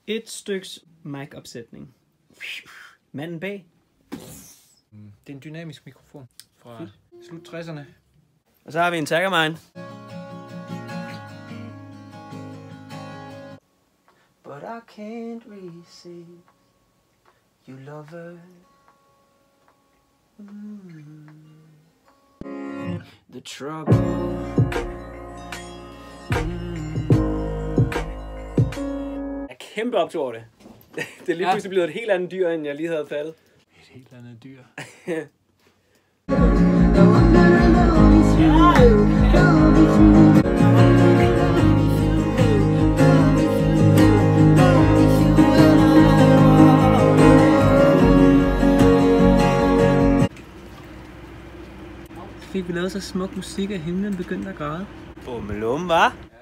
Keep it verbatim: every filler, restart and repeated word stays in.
Et styks mic-opsætning. Manden bag. Det er en dynamisk mikrofon fra slut tresserne. Og så har vi en Takamine. But I can't resist you lover. Mm. The trouble. Mm. Jeg er kæmpe optur over det. Det er lige pludselig blevet et helt andet dyr, end jeg lige havde fattet. Et helt andet dyr. Fik vi lavet så smuk musik, at himlen begyndte at græde. Bummelum, hva'?